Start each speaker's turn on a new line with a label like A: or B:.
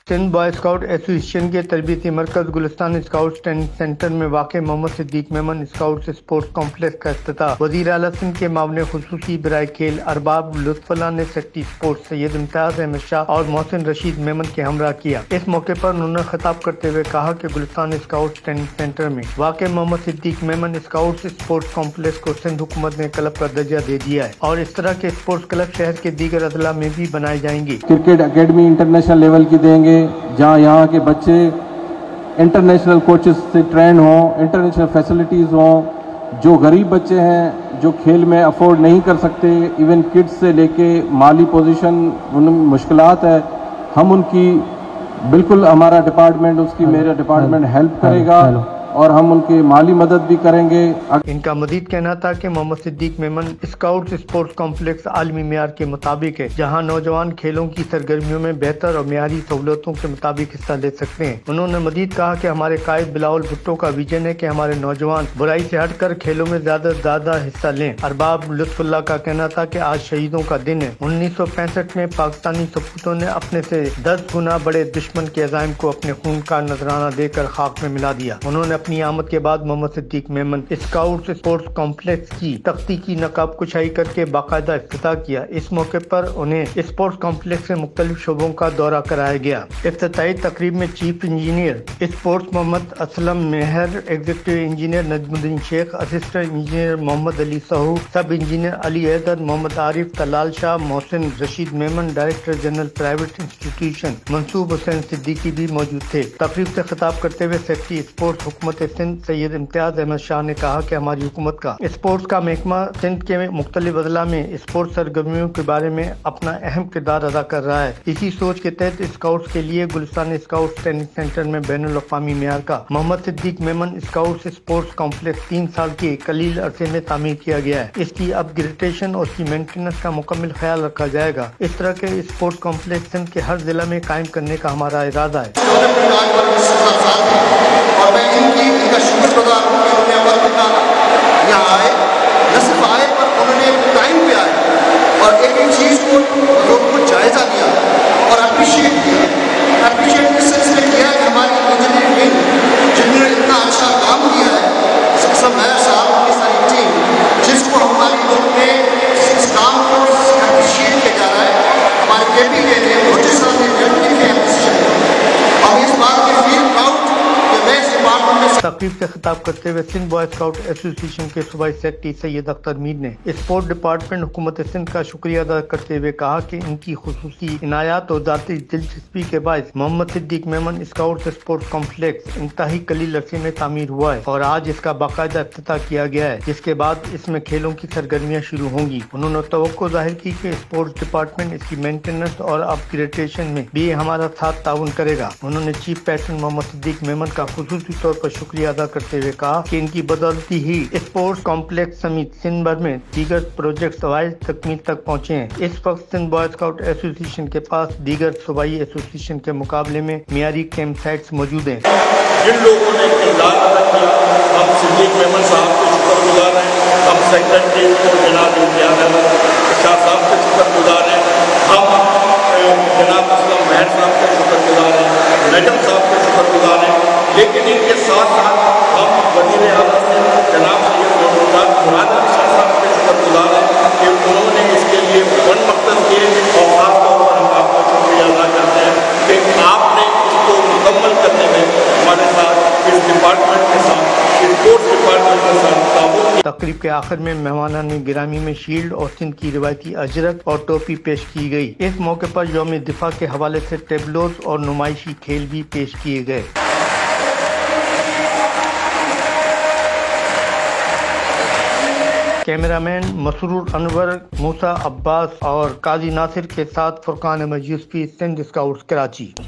A: Sindh boy scout association के तरबियती मरकज गुलिस्तान स्काउट ट्रेनिंग सेंटर में वाक़े Mohammad Siddiq Memon scout sports complex का इफ्तिताह वज़ीर आला सिंध के मामले खुसूसी बराए खेल अरबाब लुत्फुल्लाह ने सेक्रेटरी स्पोर्ट्स सैयद इम्तियाज अहमद शाह और मोहसिन रशीद मेमन के हमरा किया। इस मौके पर उन्होंने खिताब करते हुए कहा कि गुलिस्तान स्काउट ट्रेनिंग सेंटर में वाक़े Mohammad Siddiq Memon scout sports complex को सिंध हुकूमत ने क्लब का दर्जा दे दिया है और इस तरह के स्पोर्ट्स क्लब शहर के दीगर अजला में भी बनाए जाएंगे।
B: क्रिकेट अकेडमी इंटरनेशनल लेवल की देंगे जहां यहाँ के बच्चे इंटरनेशनल कोचेस से ट्रेन हों, इंटरनेशनल फैसिलिटीज़ हों। जो गरीब बच्चे हैं जो खेल में अफोर्ड नहीं कर सकते, इवन किड्स से लेके माली पोजीशन उनमें मुश्किलात है, हम उनकी बिल्कुल हमारा डिपार्टमेंट उसकी मेरा डिपार्टमेंट हेल्प करेगा और हम उनकी माली मदद भी करेंगे।
A: इनका मजीद कहना था कि Mohammad Siddiq Memon scout sports complex आलमी मियार के मुताबिक है जहां नौजवान खेलों की सरगर्मियों में बेहतर और मियारी सहूलतों के मुताबिक हिस्सा ले सकते हैं। उन्होंने मजीद कहा कि हमारे कायद बिलावल भुट्टो का विजन है कि हमारे नौजवान बुराई से हटकर खेलों में ज्यादा से ज्यादा हिस्सा लें। अरबाब लुत्फुल्लाह का कहना था कि आज शहीदों का दिन है। 1965 में पाकिस्तानी सपूतों ने अपने से 10 गुना बड़े दुश्मन के अज़ाइम को अपने खून का नजराना देकर खाक में मिला दिया। उन्होंने अपनी आमद के बाद Mohammad Siddiq Memon scout sports complex की तख्ती की नकाब कुशाई करके बाकायदा इफ्तिताह किया। इस मौके पर उन्हें स्पोर्ट्स कॉम्प्लेक्स के मुख्तलिफ शोबों का दौरा कराया गया। इफ्तिताही तकरीब में chief engineer sports Mohammad Aslam Mehar, executive engineer Najmuddin Sheikh, assistant engineer Mohammad Ali Sahu, sub engineer Ali Haider, Mohammad Arif, Talal Shah, Mohsin Rashid Memon, director general private institution Mansoob Hussain Siddiqui भी मौजूद थे। तकरीब से खिताब करते हुए सेक्रेटरी स्पोर्ट्स हुकूमत सिंध सैयद इम्तियाज अहमद शाह ने कहा कि हमारी हुकूमत का स्पोर्ट्स का महकमा सिंध के मुख्तलिफ अजला में स्पोर्ट्स सरगर्मियों के बारे में अपना अहम किरदार अदा कर रहा है। इसी सोच के तहत स्काउट्स के लिए गुलिस्तान स्काउट ट्रेनिंग सेंटर में बैनुल अक़वामी मियार का Mohammad Siddiq Memon scout sports complex 3 साल के कलील अरसे में तामीर किया गया है। इसकी अपग्रेडेशन और उसकी मेंटेनेंस का मुकम्मल ख्याल रखा जाएगा। इस तरह के स्पोर्ट्स कॉम्प्लेक्स सिंध के हर जिला में कायम करने का हमारा इरादा है।
C: और मैं इनका शुक्रगुजार हूँ कि उन्होंने वक्त निकाला, यहाँ आए, न सिर्फ आए पर उन्होंने टाइम पे आए और एक एक चीज़ को जायज़ा लिया और अप्रिशिएट किया। अप्रिशिएट इस सिलसिले किया कि हमारी इंजीनियरिंग विंग जिन्होंने इतना अच्छा काम किया है, सब नया साहब की सारी टीम जिसको हमारी लोग में इस काम को अप्रिशिएट किया जा रहा है। हमारे केपी ने छोटे साल में लिखे हम इस बात के फील प्राउड।
A: तकरीब से खिताब करते हुए सिंध बॉय स्काउट एसोसिएशन के सूबाई सेक्रेटरी सैयद अख्तर मीर ने स्पोर्ट डिपार्टमेंट हुकूमत सिंध का शुक्रिया अदा करते हुए कहा कि इनकी खुसूसी इनायात और जाती दिलचस्पी के बायस Mohammad Siddiq Memon scout sports complex इंतहाई कलील अरसे में तामीर हुआ है और आज इसका बाकायदा इफ्तिताह किया गया है, जिसके बाद इसमें खेलों की सरगर्मियां शुरू होंगी। उन्होंने तवक्को जाहिर की कि स्पोर्ट्स डिपार्टमेंट इसकी मेंटेनेंस और अपग्रेडेशन में भी हमारा साथ ताउन करेगा। उन्होंने चीफ पैटर्न मोहम्मद सिद्दीक मेमन का खुसूसी तौर पर शुक्रिया अदा करते हुए कहा कि इनकी बदौलती ही स्पोर्ट्स कॉम्प्लेक्स समेत सिंध भर में दीगर प्रोजेक्ट वाइज तकमील तक पहुँचे हैं। इस वक्त सिंध बॉय स्काउट एसोसिएशन के पास दीगर सूबाई एसोसिएशन के मुकाबले में मियारी कैंप साइट्स मौजूद हैं।
D: जिन लोगों ने किरदार अदा किया, हम सिद्दीक मेमन साहब के शुक्रगुजार हैं, हम सेक्रेटरी जनाब इम्तियाज अहमद शाह साहब के शुक्रगुजार हैं, हम जनाब असलम मेहर साहब के शुक्रगुजार हैं, नजम साहब के शुक्रगुजार हैं। लेकिन इनके साथ साथ हम वज़ीर आला से जनाब मुराद शाह साहब के शुक्रगुजार हैं कि उन्होंने इसके लिए वन मकसद किए और खास तौर पर हम आपका शुक्रिया अदा करते हैं कि आपने इसको मुकम्मल करने में हमारे साथ इस डिपार्टमेंट के साथ स्पोर्ट्स डिपार्टमेंट के साथ ताबूत।
A: तकरीब के आखिर में मेहमानान गिरामी में शील्ड और सिंध की रिवायती अजरक और टोपी पेश की गई। इस मौके पर यौम दिफा के हवाले से टेबलोज और नुमाइशी खेल भी पेश किए गए। कैमरामैन मसरूर अनवर, मूसा अब्बास और काजी नासिर के साथ फुरकान अहमद यूसुफी, सिंध स्काउट्स, कराची।